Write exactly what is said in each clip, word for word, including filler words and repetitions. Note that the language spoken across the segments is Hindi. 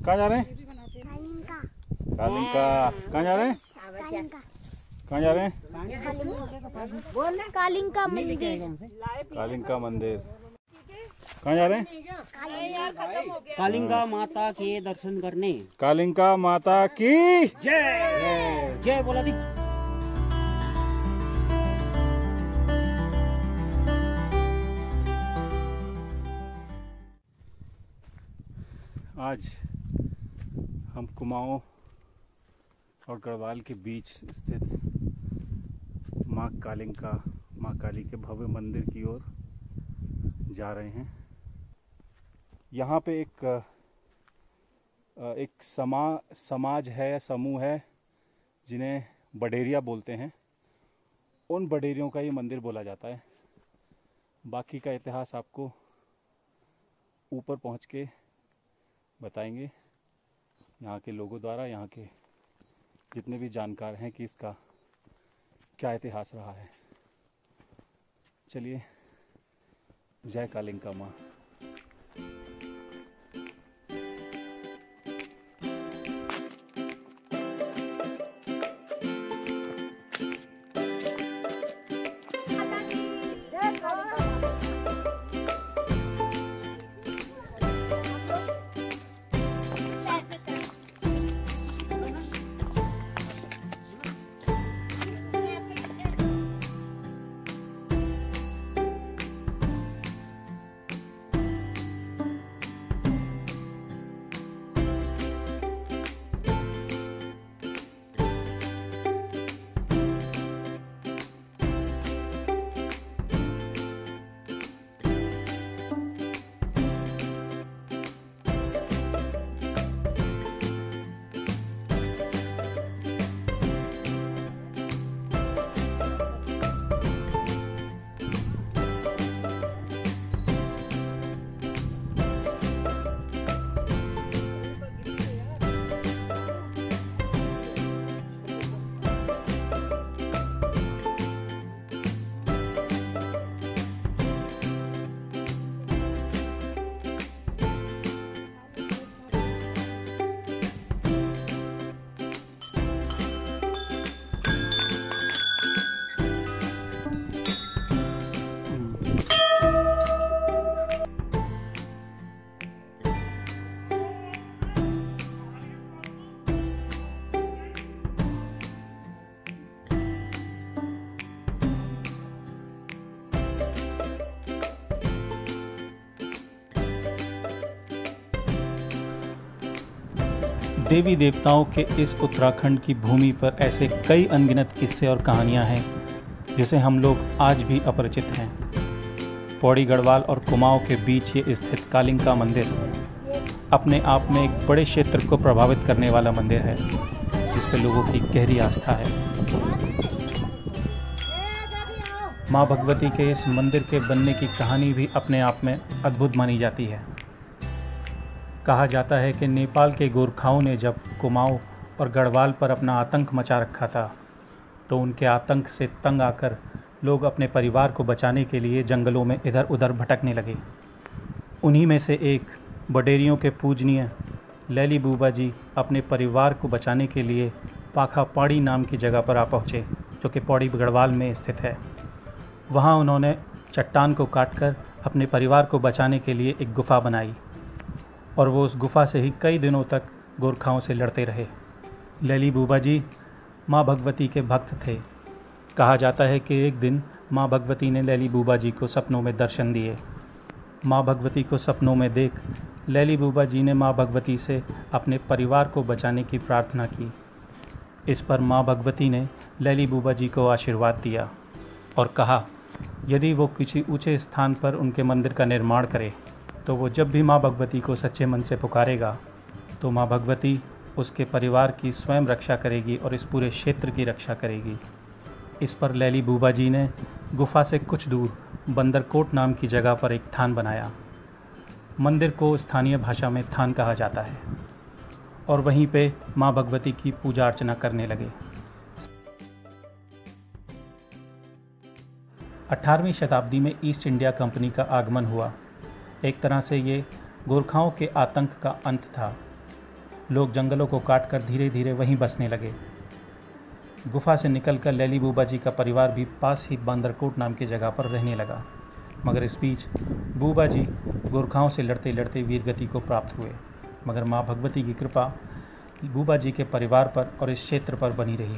कहाँ जा रहे हैं? कालिंका। कहाँ जा रहे हैं? कहाँ जा रहे हैं? कालिंका मंदिर। कालिंका मंदिर। कहाँ जा रहे हैं? कालिंका माता के दर्शन करने। कालिंका माता की जय जय बोला दी। आज हम कुमाऊं और गढ़वाल के बीच स्थित माँ कालिंका, माँ काली के भव्य मंदिर की ओर जा रहे हैं। यहाँ पे एक एक समा समाज है, समूह है, जिन्हें बडेरिया बोलते हैं। उन बडेरियों का ये मंदिर बोला जाता है। बाकी का इतिहास आपको ऊपर पहुँच के बताएंगे यहाँ के लोगों द्वारा, यहाँ के जितने भी जानकार हैं कि इसका क्या इतिहास रहा है। चलिए, जय कालिंका माँ। देवी देवताओं के इस उत्तराखंड की भूमि पर ऐसे कई अनगिनत किस्से और कहानियां हैं जिसे हम लोग आज भी अपरिचित हैं। पौड़ी गढ़वाल और कुमाऊं के बीच ये स्थित कालिंका मंदिर अपने आप में एक बड़े क्षेत्र को प्रभावित करने वाला मंदिर है, जिस पर लोगों की गहरी आस्था है। माँ भगवती के इस मंदिर के बनने की कहानी भी अपने आप में अद्भुत मानी जाती है। कहा जाता है कि नेपाल के गोरखाओं ने जब कुमाऊं और गढ़वाल पर अपना आतंक मचा रखा था, तो उनके आतंक से तंग आकर लोग अपने परिवार को बचाने के लिए जंगलों में इधर उधर भटकने लगे। उन्हीं में से एक बडेरियों के पूजनीय लैली बूबा जी अपने परिवार को बचाने के लिए पाखा पौड़ी नाम की जगह पर आ पहुँचे, जो कि पौड़ी गढ़वाल में स्थित है। वहाँ उन्होंने चट्टान को काटकर अपने परिवार को बचाने के लिए एक गुफ़ा बनाई और वो उस गुफ़ा से ही कई दिनों तक गोरखाओं से लड़ते रहे। लैली बूबा जी माँ भगवती के भक्त थे। कहा जाता है कि एक दिन माँ भगवती ने लैली बूबा जी को सपनों में दर्शन दिए। माँ भगवती को सपनों में देख लैली बूबा जी ने माँ भगवती से अपने परिवार को बचाने की प्रार्थना की। इस पर माँ भगवती ने लैली बूबा जी को आशीर्वाद दिया और कहा यदि वो किसी ऊंचे स्थान पर उनके मंदिर का निर्माण करे तो वो जब भी माँ भगवती को सच्चे मन से पुकारेगा तो माँ भगवती उसके परिवार की स्वयं रक्षा करेगी और इस पूरे क्षेत्र की रक्षा करेगी। इस पर लैली बूबा जी ने गुफा से कुछ दूर बंदरकोट नाम की जगह पर एक थान बनाया। मंदिर को स्थानीय भाषा में थान कहा जाता है और वहीं पे माँ भगवती की पूजा अर्चना करने लगे। अठारहवीं शताब्दी में ईस्ट इंडिया कंपनी का आगमन हुआ। एक तरह से ये गोरखाओं के आतंक का अंत था। लोग जंगलों को काटकर धीरे धीरे वहीं बसने लगे। गुफा से निकलकर लैली बूबा जी का परिवार भी पास ही बांदरकोट नाम की जगह पर रहने लगा। मगर इस बीच बूबा जी गोरखाओं से लड़ते लड़ते वीरगति को प्राप्त हुए। मगर माँ भगवती की कृपा बूबा जी के परिवार पर और इस क्षेत्र पर बनी रही।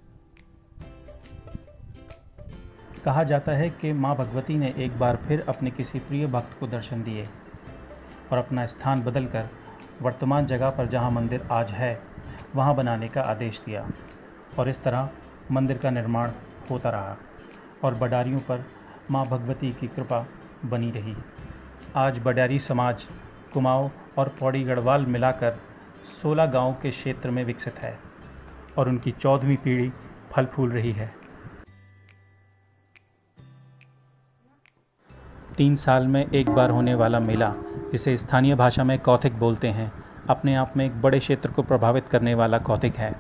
कहा जाता है कि माँ भगवती ने एक बार फिर अपने किसी प्रिय भक्त को दर्शन दिए और अपना स्थान बदलकर वर्तमान जगह पर जहाँ मंदिर आज है वहाँ बनाने का आदेश दिया और इस तरह मंदिर का निर्माण होता रहा और बडारियों पर माँ भगवती की कृपा बनी रही। आज बडारी समाज कुमाऊं और पौड़ी गढ़वाल मिलाकर सोलह गांवों के क्षेत्र में विकसित है और उनकी चौदहवीं पीढ़ी फल फूल रही है। तीन साल में एक बार होने वाला मेला, जिसे स्थानीय भाषा में कौथिक बोलते हैं, अपने आप में एक बड़े क्षेत्र को प्रभावित करने वाला कौथिक है।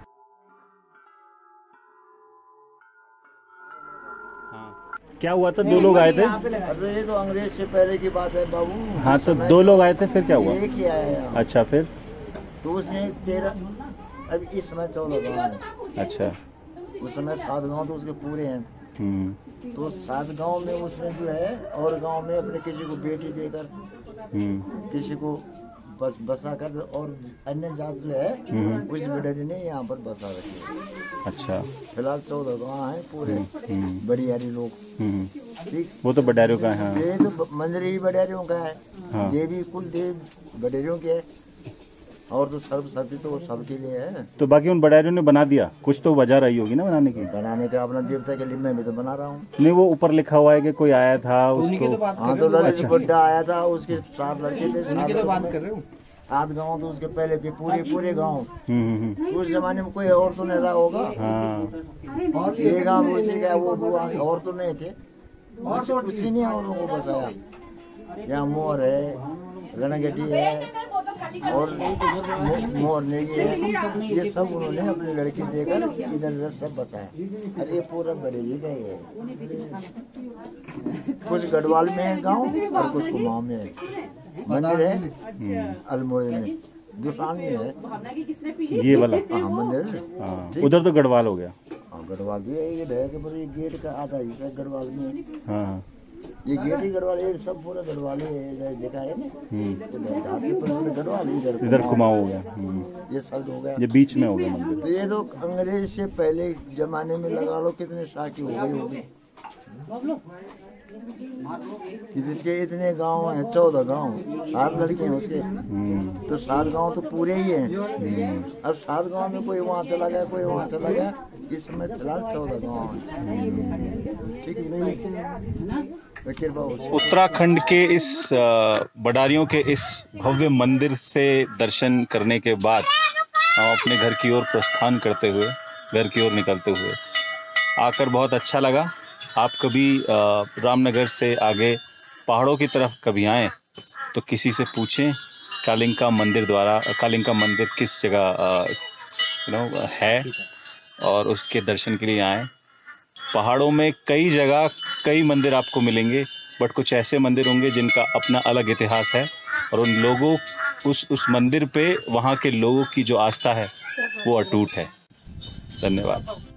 क्या हुआ था? दो लोग आए थे। अरे ये तो अंग्रेज से पहले की बात है बाबू। हाँ, तो दो लोग आए थे, फिर क्या हुआ? एक ही आया है। अच्छा, फिर? तो उसने तेरह, अब इस समय चौदह गाँव है। अच्छा। उस समय सात गांव तो उसके पूरे हैं। हम्म। तो सात गांव में उसने जो है और गांव में अपने किसी को बेटी देकर, किसी को बस बसा कर और अन्य जात जो है उस बिडरी ने यहाँ पर बसा रखी है। अच्छा। फिलहाल चौदह गाँव है पूरे बड़ियारी लोग। ठीक, वो तो बडारियों का है। ये तो मंदिर ही बड़ियारियों का है। हाँ। देवी कुल देव बडेरियों के है और तो सर्व शक्ति तो सबके लिए है। तो बाकी उन बडारियों ने बना दिया, कुछ तो वजह रही होगी ना बनाने की। बनाने का अपना देवता के लिए मैं भी तो बना रहा हूँ। नहीं, वो ऊपर लिखा हुआ है कि कोई आया था उसको। हाँ, तो ललित बुड्ढा आया था, उसके सात लड़के थे। बात कर रहे हो? सात गाँव तो उसके पहले थे, पूरे पूरे गाँव। उस जमाने में कोई और तो नहीं रहा होगा। हाँ। और ये गाँव उसी का वो और तो नहीं थे, उसी ने और लोगों को बसाया। यहाँ मोर है, रणगड्डी है और मोर ने ये ये सब उन्होंने अपनी लड़की देकर इधर उधर सब बसाया। अरे ये पूरा बरेली का ही है। कुछ गढ़वाल में है गांव और कुछ कुमाऊं में है। मंदिर है अल्मोड़े में, दुसान में है ये वाला। हाँ मंदिर। हाँ, उधर तो गढ़वाल हो गया। हाँ गढ़वाल भी है, ये ढह के पर ये गेट का आधा ही गढ़वाल में है। हाँ, ये गेट ही गढ़वाल है, सब पूरा गढ़वाल है। देखा है ना, गढ़वाल इधर इधर कुमाऊं हो गया। ये सब हो गया, ये बीच में हो गया मंदिर। तो ये तो अंग्रेज से पहले जमाने में लगा लो कितने शाखी हो गई होगी। जिसके इतने गांव हैं, चौदह गांव, सात लड़के हैं उसके, तो सात गांव तो पूरे ही हैं। अब सात गांव में कोई वहाँ चला गया, कोई वहाँ चला गया, इस समय फिलहाल चौदह गांव हैं। ठीक है। उत्तराखंड के इस बडारियों के इस भव्य मंदिर से दर्शन करने के बाद हम अपने घर की ओर प्रस्थान करते हुए, घर की ओर निकलते हुए आकर बहुत अच्छा लगा। आप कभी रामनगर से आगे पहाड़ों की तरफ कभी आएँ तो किसी से पूछें कालिंका मंदिर द्वारा कालिंका मंदिर किस जगह यू नो है और उसके दर्शन के लिए आएँ। पहाड़ों में कई जगह कई मंदिर आपको मिलेंगे, बट कुछ ऐसे मंदिर होंगे जिनका अपना अलग इतिहास है और उन लोगों उस उस मंदिर पे वहाँ के लोगों की जो आस्था है वो अटूट है। धन्यवाद।